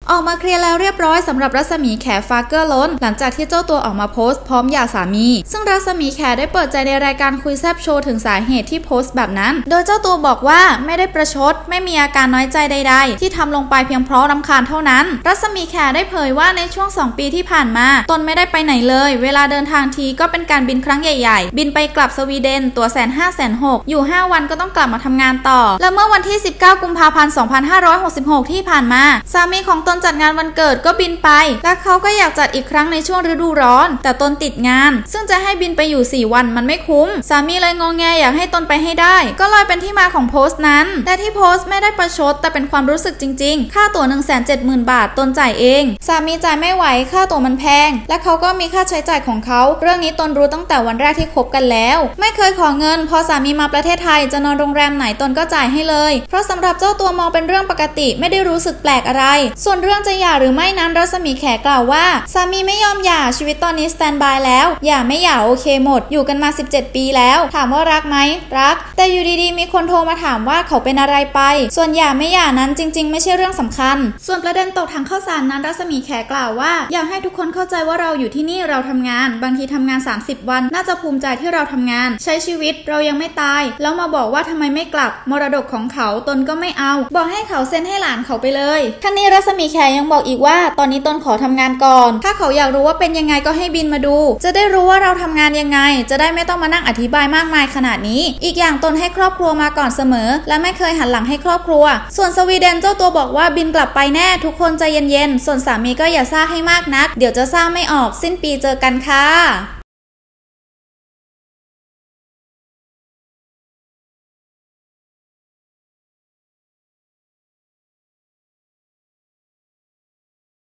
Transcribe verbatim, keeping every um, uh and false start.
ออกมาเคลียร์แล้วเรียบร้อยสำหรับรัศมีแขฟาเกอร์ล้นหลังจากที่เจ้าตัวออกมาโพสต์พร้อมหย่าสามีซึ่งรัศมีแขได้เปิดใจในรายการคุยแซบโชว์ถึงสาเหตุที่โพสต์แบบนั้นโดยเจ้าตัวบอกว่าไม่ได้ประชดไม่มีอาการน้อยใจใดๆที่ทำลงไปเพียงเพราะรำคาญเท่านั้นรัศมีแขได้เผยว่าในช่วงสองปีที่ผ่านมาตนไม่ได้ไปไหนเลยเวลาเดินทางทีก็เป็นการบินครั้งใหญ่ๆบินไปกลับสวีเดนตัวแสนห้าแสนหกอยู่ห้าวันก็ต้องกลับมาทำงานต่อและเมื่อวันที่สิบเก้ากุมภาพันธ์สองพันห้าร้อยหกสิบหกที่ผ่านมาสามีของตนจัดงานวันเกิดก็บินไปและเขาก็อยากจัดอีกครั้งในช่วงฤดูร้อนแต่ตนติดงานซึ่งจะให้บินไปอยู่สี่วันมันไม่คุ้มสามีเลยงงแงอยากให้ตนไปให้ได้ก็เลยเป็นที่มาของโพสต์นั้นแต่ที่โพสต์ไม่ได้ประชดแต่เป็นความรู้สึกจริงๆค่าตั๋ว หนึ่งแสนเจ็ดหมื่น บาทตนจ่ายเองสามีจ่ายไม่ไหวค่าตั๋วมันแพงและเขาก็มีค่าใช้จ่ายของเขาเรื่องนี้ตนรู้ตั้งแต่วันแรกที่คบกันแล้วไม่เคยขอเงินพอสามีมาประเทศไทยจะนอนโรงแรมไหนตนก็จ่ายให้เลยเพราะสำหรับเจ้าตัวมองเป็นเรื่องปกติไม่ได้รู้สึกแปลกอะไรส่วนเรื่องจะหย่าหรือไม่นั้นรัศมีแขกล่าวว่าสามีไม่ยอมหย่าชีวิตตอนนี้สแตนบายแล้วหย่าไม่หย่าโอเคหมดอยู่กันมาสิบเจ็ดปีแล้วถามว่ารักไหมรักแต่อยู่ดีๆมีคนโทรมาถามว่าเขาเป็นอะไรไปส่วนหย่าไม่หย่านั้นจริงๆไม่ใช่เรื่องสำคัญส่วนประเด็นตกถังข้าวสารนั้นรัศมีแขกล่าวว่าอยากให้ทุกคนเข้าใจว่าเราอยู่ที่นี่เราทำงานบางทีทำงานสามสิบวันน่าจะภูมิใจที่เราทำงานใช้ชีวิตเรายังไม่ตายแล้วมาบอกว่าทำไมไม่กลับมรดกของเขาตนก็ไม่เอาบอกให้เขาเซ็นให้หลานเขาไปเลยทั้งนี้รัศมีแขยังบอกอีกว่าตอนนี้ตนขอทำงานก่อนถ้าเขาอยากรู้ว่าเป็นยังไงก็ให้บินมาดูจะได้รู้ว่าเราทำงานยังไงจะได้ไม่ต้องมานั่งอธิบายมากมายขนาดนี้อีกอย่างตนให้ครอบครัวมาก่อนเสมอและไม่เคยหันหลังให้ครอบครัวส่วนสวีเดนเจ้าตัวบอกว่าบินกลับไปแน่ทุกคนใจเย็นๆส่วนสามีก็อย่าซ่าให้มากนักเดี๋ยวจะซ่าไม่ออกสิ้นปีเจอกันค่ะ